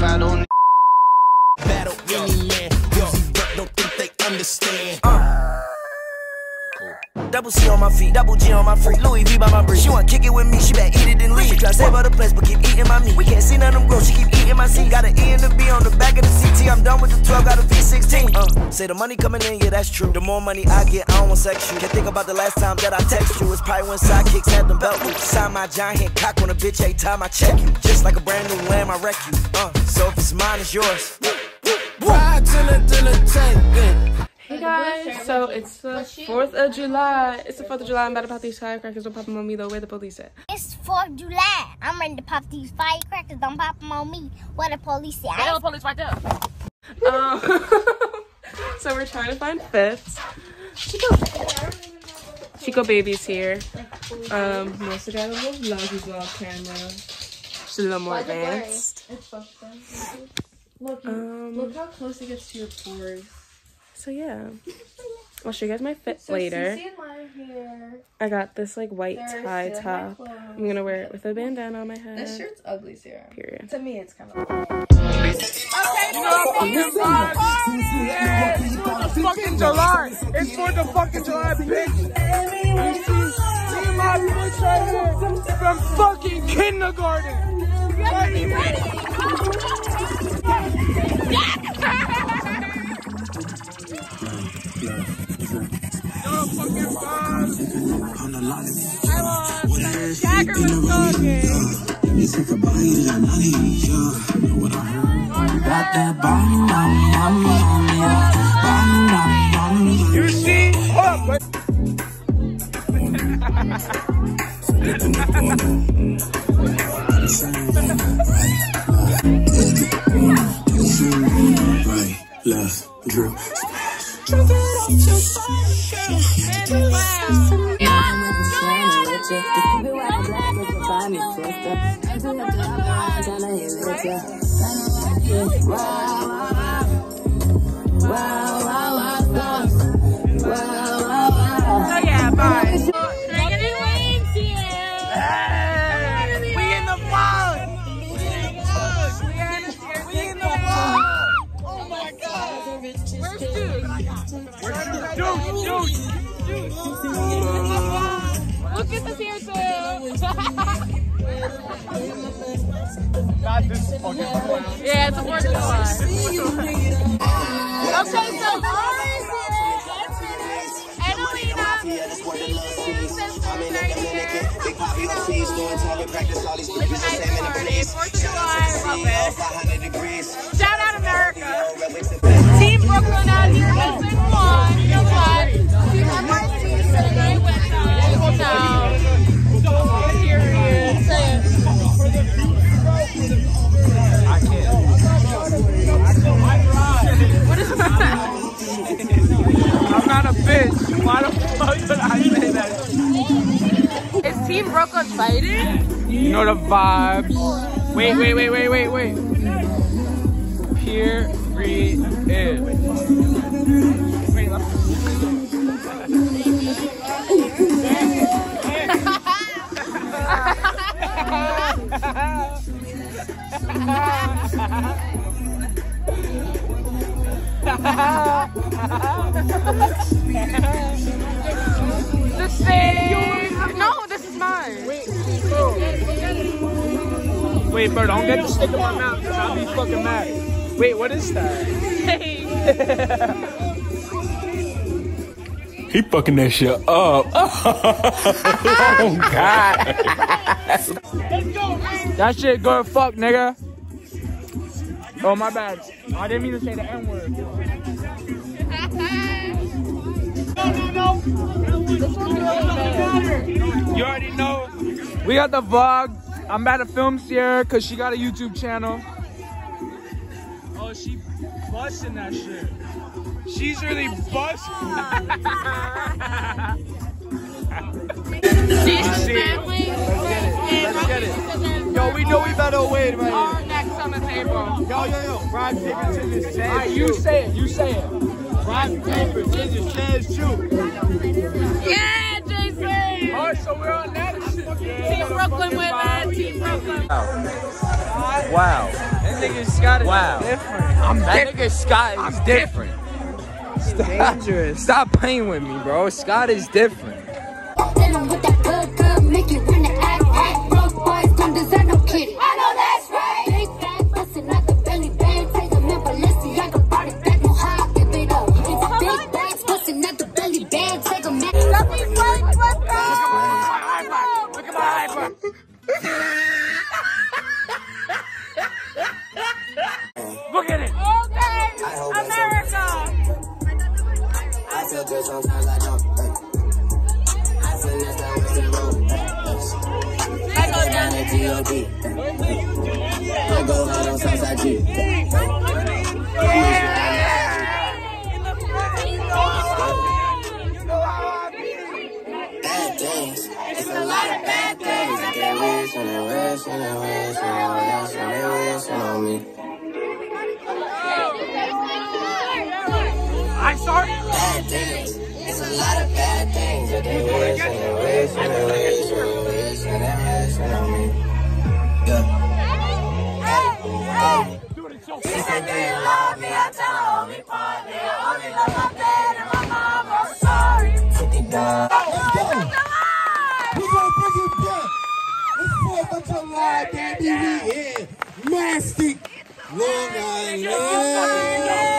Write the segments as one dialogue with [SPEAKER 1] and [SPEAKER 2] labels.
[SPEAKER 1] certified on
[SPEAKER 2] battle any man. Usually don't think they understand. Double C on my feet, double G on my freak, Louis V by my breed. She wanna kick it with me, she better eat it and leave. She try to save her the place, but keep eating my meat. We can't see none of them grow, she keep eating my seed. Got an E and a B on the back of the CT. I'm done with the 12, got a V16. Say the money coming in, yeah, that's true. The more money I get, I don't want sex you. Can't think about the last time that I text you. It's probably when sidekicks had them belt loops. Sign my giant hand cock on a bitch every time I check you. Just like a brand new lamb, I wreck you. So if it's mine, it's yours. Ride to the tank.
[SPEAKER 3] Hey guys, so it's the 4th of July. It's the 4th of July. I'm about to pop these firecrackers. Don't pop them on me though. Where the police at?
[SPEAKER 4] It's 4th of July. I'm ready to pop these firecrackers. Don't pop them on me. Where the police at?
[SPEAKER 3] The police right there. So we're trying to find fifths. Chico Baby's here. Melissa got a little vlog camera. She's a little more advanced. Look how close it gets to your pores. So yeah, I'll show you guys my fit later. I got this like white tie top. I'm gonna wear it with a bandana on my head.
[SPEAKER 5] This shirt's ugly, Sarah.
[SPEAKER 3] Period.
[SPEAKER 5] To me, it's kind of.
[SPEAKER 6] It's 4th of July. It's 4th of fucking July, bitch. You see my bitch right here from fucking kindergarten.
[SPEAKER 3] Jagger was talking.
[SPEAKER 7] You take a bite of that money, know what I heard? Got that bomb,
[SPEAKER 6] You see? Hold up, but
[SPEAKER 7] right, left, drill.
[SPEAKER 3] So yeah, bye. Look at this here too.
[SPEAKER 6] not this fucking point.
[SPEAKER 3] Yeah, it's a 4th of July.
[SPEAKER 4] Okay, so ours is Annalena,
[SPEAKER 3] Party, 4th of July, love it. Shout out America. Team Brooklyn out here, Brooklyn won. You know what? Team NYC said they went down. Period. Say it.
[SPEAKER 6] I can't.
[SPEAKER 3] What is that?
[SPEAKER 6] I'm not a bitch. Why the fuck did I say that?
[SPEAKER 3] Is Team Brooklyn fighting?
[SPEAKER 6] You know the vibes. Wait. Period. Wait,
[SPEAKER 3] The same. No, this is mine.
[SPEAKER 6] Wait, bro, don't get the stick in my mouth because I'll be fucking mad. Wait, what is that? He fucking that shit up. Oh, God. That shit good fuck, nigga. Oh, my bad. I didn't mean to say the N-word. No. You already know. We got the vlog. I'm about to film Sierra because she got a YouTube channel. Oh, she busting that shit. She's really busting.
[SPEAKER 3] Family.
[SPEAKER 6] Let's get it. Yo, we know we better wait, man.
[SPEAKER 3] Our next on the table.
[SPEAKER 6] Yo. Rock, paper, scissors, chairs. Alright, you say it. Rock, paper, scissors, chairs, shoot.
[SPEAKER 3] Yeah, JC.
[SPEAKER 6] Alright, so we're on that shit.
[SPEAKER 3] Team Brooklyn women. Team Brooklyn.
[SPEAKER 8] Wow.
[SPEAKER 6] nigga Scott is
[SPEAKER 1] different. That nigga Scott is different.
[SPEAKER 6] dangerous.
[SPEAKER 1] Stop playing with me, bro. Scott is different.
[SPEAKER 5] Make it when the act broke boys don't deserve no kitty. I know that's right. Big bag bustin' out the belly band. Take a man Balenciaga brought it back. No how I give it up. It's big bags bustin' out the belly band. Take a man. Let me fight. Let's go.
[SPEAKER 6] Look at my hyper. Look at it.
[SPEAKER 5] Okay, America.
[SPEAKER 2] I feel good sometimes I don't. I feel that's not what you want. I go down to G.O.D. I go hard on Southside G. Bad things. It's a lot of bad things. They wish and they wish and they wish and they wish and they wish on me.
[SPEAKER 6] I'm sorry.
[SPEAKER 2] Bad things. It's a lot of bad things that they wish and they wish and they wish and they wish and they wish on me. Yeah. She said, do you love me? I tell her only partly. I only love my dad and my mom. I'm sorry. Take it down.
[SPEAKER 7] Let's go. We're gonna bring it back. It's 4th of July, baby. We in Mastic, Long Island.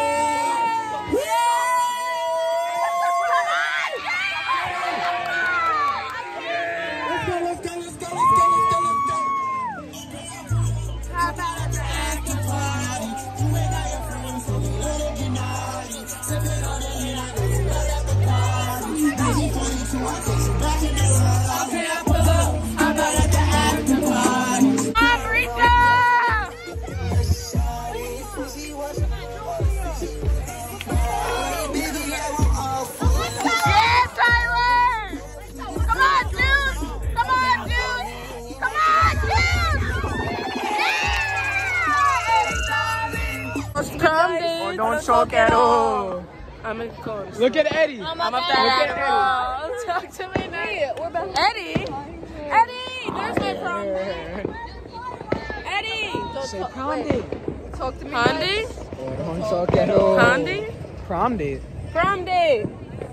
[SPEAKER 6] Don't choke at all.
[SPEAKER 3] I'm in close.
[SPEAKER 6] Look at Eddie.
[SPEAKER 3] I'm up there. Talk to me now. We're back. Eddie. Eddie, there's my prom date. Eddie.
[SPEAKER 6] Say prom date.
[SPEAKER 3] Talk to me. Hondi?
[SPEAKER 6] Don't choke at all.
[SPEAKER 3] Hondi?
[SPEAKER 6] Prom date.
[SPEAKER 3] Prom date.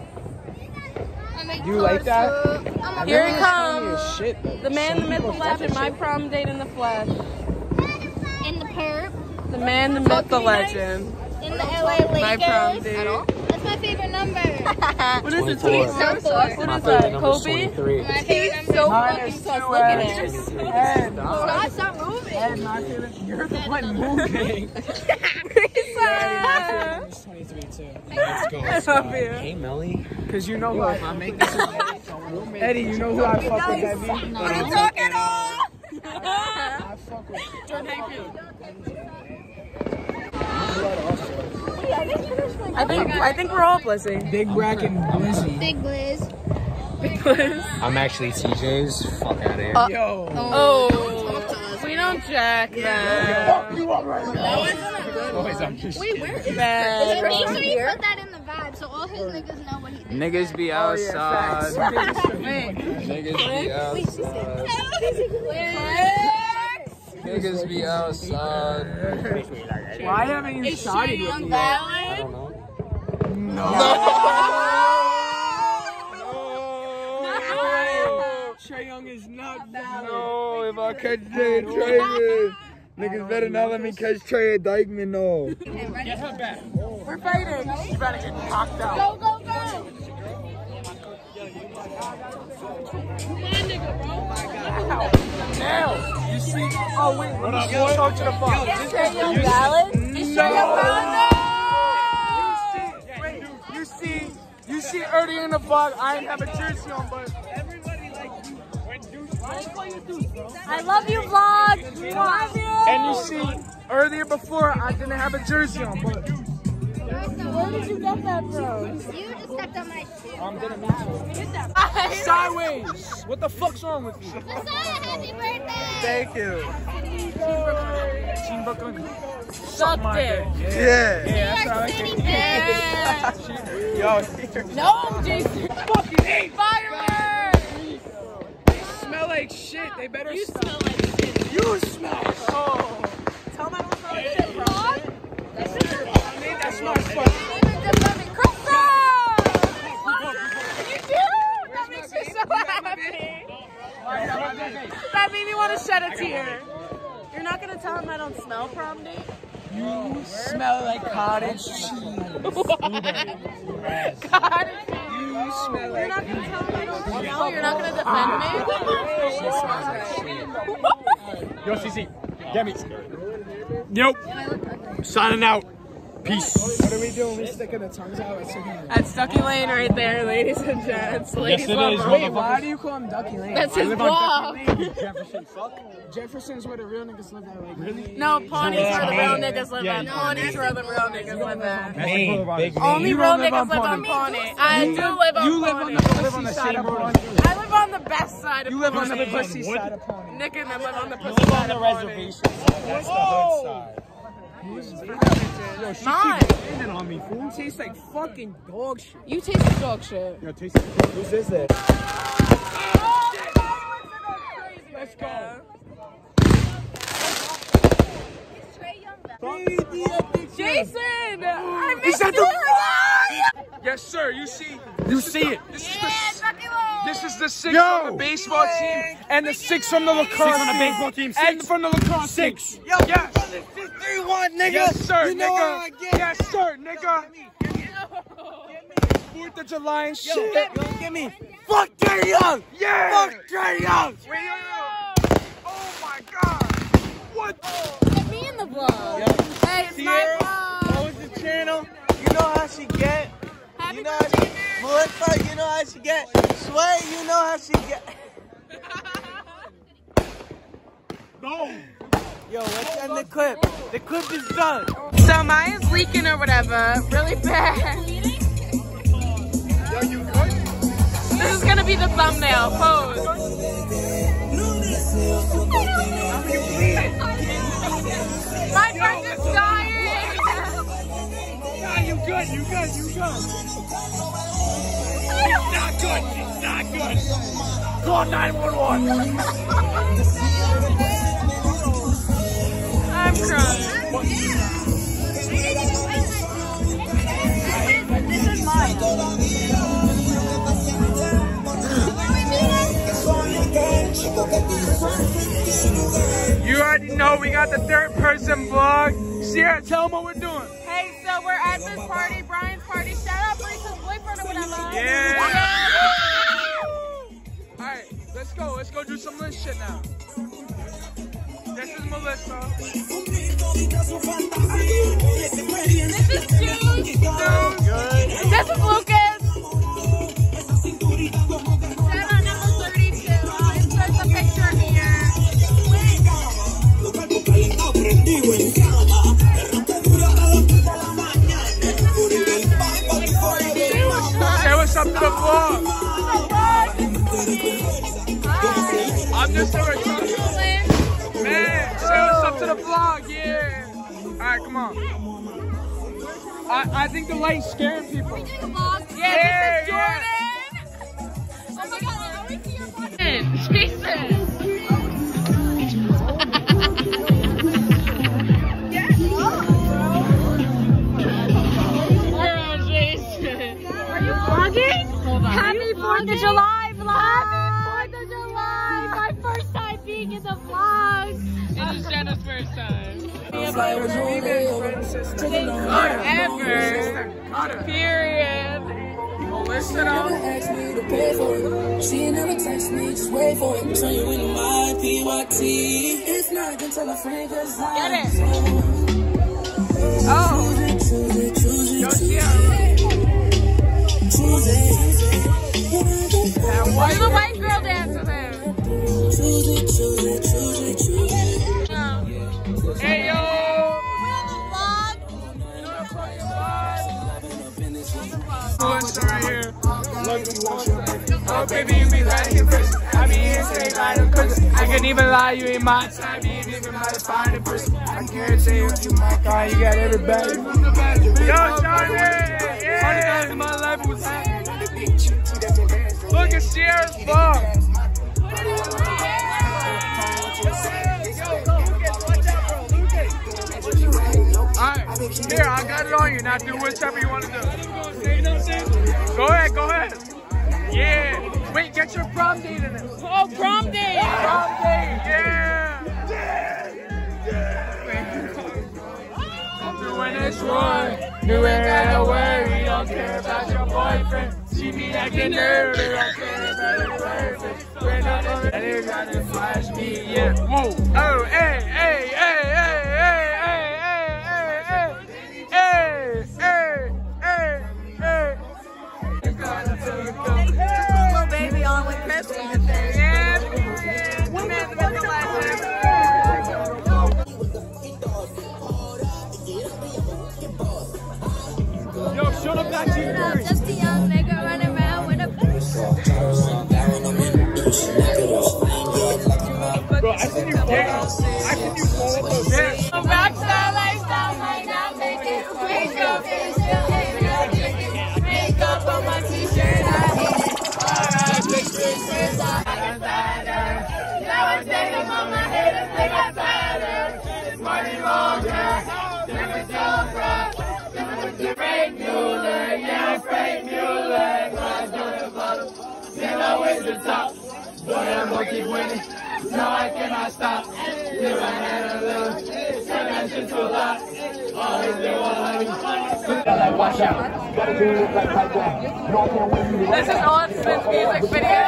[SPEAKER 6] You like that?
[SPEAKER 3] Here he comes.
[SPEAKER 6] Shit.
[SPEAKER 3] The man, the myth, the legend. My prom date in the flesh.
[SPEAKER 4] In the perp.
[SPEAKER 3] The man, the myth, the legend.
[SPEAKER 4] In the LA Lakers.
[SPEAKER 3] My prom date.
[SPEAKER 4] That's my favorite number.
[SPEAKER 3] What is it?
[SPEAKER 1] 24.
[SPEAKER 3] What is that? Kobe?
[SPEAKER 1] 23.
[SPEAKER 4] My favorite number.
[SPEAKER 3] So fucking tough. Look at it.
[SPEAKER 4] Stop moving.
[SPEAKER 6] And my favorite. You're the one moving.
[SPEAKER 3] Lisa.
[SPEAKER 6] It's 23 too. Let's go.
[SPEAKER 3] I love you.
[SPEAKER 1] Hey, Melly.
[SPEAKER 6] Cause you know who I make this. Eddie, you know who I fuck with, Debbie?
[SPEAKER 3] Don't talk at all.
[SPEAKER 6] I fuck with.
[SPEAKER 3] I think we're all blessing.
[SPEAKER 6] Big Brack and Blizzy.
[SPEAKER 4] Big Blizz.
[SPEAKER 3] Big Blizz.
[SPEAKER 1] I'm actually TJ's. Fuck out of here.
[SPEAKER 6] Yo.
[SPEAKER 3] Oh, we don't jack that.
[SPEAKER 6] You are right now. Boys, I'm just
[SPEAKER 4] Wait, where is
[SPEAKER 3] Bad.
[SPEAKER 4] Make sure you put that in the vibe so all his niggas know what he did.
[SPEAKER 1] Niggas be outside. Niggas be outside. Niggas be outside.
[SPEAKER 6] Why haven't you shotted with me?
[SPEAKER 1] I don't know.
[SPEAKER 6] No. Trae Young is not valid.
[SPEAKER 1] No, if I catch Trey Dykeman, niggas better not let me catch Trey Dykeman, no.
[SPEAKER 6] Get her back.
[SPEAKER 3] We're fighting.
[SPEAKER 6] She's about to get knocked out.
[SPEAKER 4] Go, go, go.
[SPEAKER 6] Now, you see? Oh, wait. Let me go to the phone.
[SPEAKER 3] Is Trae Young valid? Is Trae Young valid?
[SPEAKER 6] You see earlier in the vlog, I didn't have a jersey on, but everybody likes you.
[SPEAKER 3] I love you, vlog. Love you.
[SPEAKER 6] And you see, earlier before, I didn't have a jersey on, but
[SPEAKER 3] Where did you get that from?
[SPEAKER 4] You just stepped on my shoe.
[SPEAKER 6] didn't mean to. Sideways. What the fuck's wrong with you?
[SPEAKER 4] Messiah, happy birthday.
[SPEAKER 6] Thank you. Team Brooklyn.
[SPEAKER 3] Suck it.
[SPEAKER 6] Yeah.
[SPEAKER 4] New York City, bitch.
[SPEAKER 6] Yo,
[SPEAKER 3] No, Jason.
[SPEAKER 6] fucking hate.
[SPEAKER 3] Fireworks.
[SPEAKER 6] Smell like shit. They better
[SPEAKER 3] You
[SPEAKER 6] stop.
[SPEAKER 3] smell like shit.
[SPEAKER 6] You smell. Oh.
[SPEAKER 3] Tell my You're not gonna tell him I don't smell prom date?
[SPEAKER 6] You smell like cottage cheese.
[SPEAKER 3] Cottage cheese.
[SPEAKER 6] You smell
[SPEAKER 3] You're
[SPEAKER 6] like
[SPEAKER 3] not gonna tell him I don't smell? You're not gonna defend me?
[SPEAKER 8] Yo, CC, get me. Nope. Signing out. Peace.
[SPEAKER 6] What are we doing? We sticking the tongues out?
[SPEAKER 3] That's Ducky Lane right there, ladies and gents. Ladies
[SPEAKER 8] it
[SPEAKER 3] love
[SPEAKER 8] is.
[SPEAKER 3] her.
[SPEAKER 6] Wait, why do you call him Ducky Lane?
[SPEAKER 3] That's his blog.
[SPEAKER 8] Jefferson, fuck.
[SPEAKER 6] Jefferson's where the real niggas live at. Like, really?
[SPEAKER 3] No, Pawnee's where the real niggas live at. Pawnee's where the real niggas live at. Only
[SPEAKER 6] You
[SPEAKER 3] real
[SPEAKER 6] don't live
[SPEAKER 3] niggas
[SPEAKER 6] on
[SPEAKER 3] live on
[SPEAKER 6] Pawnee.
[SPEAKER 3] Pawnee. I do live on
[SPEAKER 6] You live on
[SPEAKER 3] Pawnee.
[SPEAKER 6] the pussy side of Pawnee.
[SPEAKER 3] I live on the best side of
[SPEAKER 6] You live on the
[SPEAKER 3] Pawnee.
[SPEAKER 6] pussy side of Pawnee.
[SPEAKER 3] Nick and them live on the pussy side of Pawnee.
[SPEAKER 8] That's the hood side.
[SPEAKER 3] Mine.
[SPEAKER 8] Standing on me, fool.
[SPEAKER 6] Tastes like fucking dog shit.
[SPEAKER 3] You taste the dog shit.
[SPEAKER 8] Yo, taste it.
[SPEAKER 6] Who's this then?
[SPEAKER 3] Let's go. Jason! I missed you!
[SPEAKER 6] Yes, sir. You see.
[SPEAKER 8] You see it.
[SPEAKER 6] This is the 6 from the baseball team and the 6 from the lacrosse
[SPEAKER 8] 6 on the baseball team.
[SPEAKER 6] and from the lacrosse
[SPEAKER 8] 6.
[SPEAKER 6] team. Yes.
[SPEAKER 1] 3-1, nigga.
[SPEAKER 6] Yes, sir,
[SPEAKER 1] You know
[SPEAKER 6] nigga.
[SPEAKER 1] how I get.
[SPEAKER 6] Yes, sir, nigga. 4th of July and shit.
[SPEAKER 1] Give me. Fuck Trey Young.
[SPEAKER 6] Yeah.
[SPEAKER 1] Fuck Trey Young.
[SPEAKER 6] Wait, yo. Oh my God. What?
[SPEAKER 3] Get me in the vlog. Hey, it's my vlog.
[SPEAKER 1] What was the channel? You know how she get.
[SPEAKER 3] Happy
[SPEAKER 1] You know how
[SPEAKER 3] birthday,
[SPEAKER 1] she, Melissa, you know how she get. Sway, you know how she get.
[SPEAKER 8] No.
[SPEAKER 1] Yo, let's end the clip. The clip is done.
[SPEAKER 3] So Maya's leaking or whatever, really bad.
[SPEAKER 6] Yo, you good?
[SPEAKER 3] This is gonna be the thumbnail. Pose. My friend is dying.
[SPEAKER 8] Nah, you good. You good. You good. Not good. It's not good. Call 911.
[SPEAKER 3] I'm crying.
[SPEAKER 4] This is mine.
[SPEAKER 6] You already know we got the 3rd person vlog. Sierra, tell them what we're doing.
[SPEAKER 3] Hey, so we're at this party, Brian's party. Shout out Brian's boyfriend or whatever.
[SPEAKER 6] Yeah. All right, let's go. Let's go do some lit shit now. This is Melissa.
[SPEAKER 3] This is June. This is Lucas. Shout out number 32. Insert the picture here.
[SPEAKER 6] Say what's up to the vlog. I'm just a return. Man, say what's up to the vlog, yeah. Alright, come on. I think the light's scaring people.
[SPEAKER 3] Yeah, this is Jordan. Oh my God, I always see your button. Jason.
[SPEAKER 4] Happy 4th of July vlog! Happy 4th of July! My first time being in the vlog!
[SPEAKER 3] It is Jenna's first time.
[SPEAKER 6] Forever.
[SPEAKER 3] Period.
[SPEAKER 6] Listen up.
[SPEAKER 2] She never text me, just wait for it. Turn you into my PYT. If not, then tell a friend cause
[SPEAKER 3] Get it.
[SPEAKER 2] Oh.
[SPEAKER 6] Yo, Sierra.
[SPEAKER 3] Why do the white girl dance with him? No.
[SPEAKER 6] Hey, yo. Melissa right here. Oh, baby, you be lying first. I be here straight lying cause I can even lie, you ain't my type. You ain't even my defining person. I can't say what you my kind. You got everybody from the back. Yo, Johnny! Yeah! $100 in my life was look at Sierra's vlog. Alright, here, I got it on you. Now do whatever you want to do. Go ahead, go ahead. Yeah. Wait, get your prom date in it.
[SPEAKER 3] Oh, prom date.
[SPEAKER 6] Prom date, yeah. You ain't gotta worry, don't care about your boyfriend. She be acting nervous, don't care about your boyfriend. When I'm on the other side, to flash me, yeah. Whoa, oh, hey, hey, hey, hey, hey, hey, hey, hey, hey, hey, hey.
[SPEAKER 4] Little baby on with Chris.
[SPEAKER 6] Yo, shut up that team.
[SPEAKER 4] Just a young nigga running around with a
[SPEAKER 6] Bro, I think you can. I think you fall up those hips.
[SPEAKER 4] I'm back to that lifestyle, might not make it. Makeup facial, makeup on my t-shirt, I hate it. Alright, pictures, now I'm standing on my head and think I'm tired. It's money longer, never so proud. Frank Mueller, yeah, Frank Mueller. Glass on the bottom, still always the top. Boy, I'm gonna keep winning. No, I cannot stop. Live I had a little, turn that shit to a lot. Always do 100.
[SPEAKER 8] Watch out.
[SPEAKER 3] This is on Spin's music video.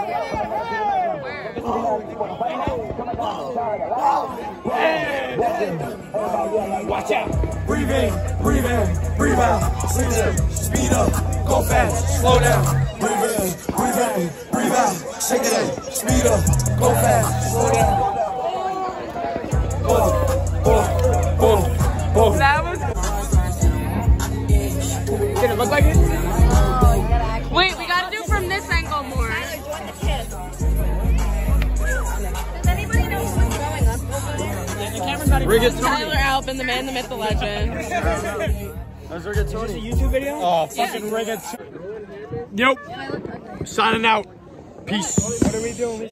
[SPEAKER 8] Watch out. Breathe in, breathe out. Speed up, go fast, slow down. Breathe in, breathe out. Shake it up, speed up, go fast, slow down.
[SPEAKER 3] That was.
[SPEAKER 6] Did it look like it?
[SPEAKER 3] Wait, we gotta do from this angle more.
[SPEAKER 4] Does anybody know what's going on over there?
[SPEAKER 3] Tyler Alpin, the man, the myth, the legend.
[SPEAKER 8] That's Rigatoni. Is this a YouTube video? Oh, fucking Rigatoni. Yep. Signing out. Peace. What are we doing?